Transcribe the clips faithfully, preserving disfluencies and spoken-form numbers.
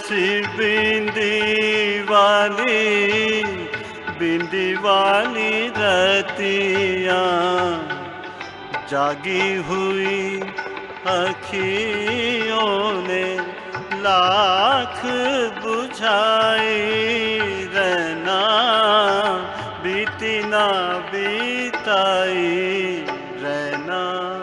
सी बिंदी वाली बिंदी वाली रतियाँ जागी हुई अखियों ने लाख बुझाई रहना बीती ना बीताई रहना।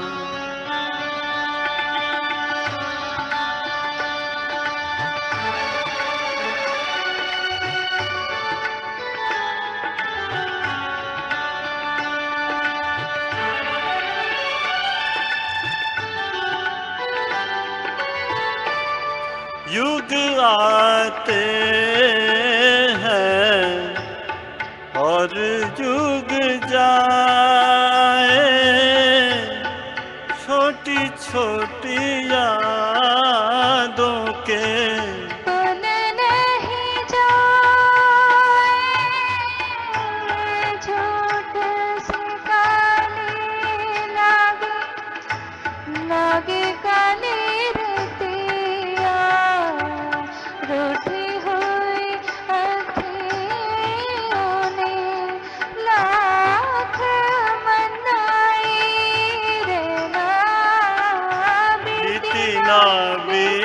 युग आते हैं और युग जाए, छोटी छोटी यादों के पल नहीं जाए, झूठ से काली लागे लागे काली रतिया, रूठी हुई अखियों ने लाख मनाई रहना बीती बीती ना ना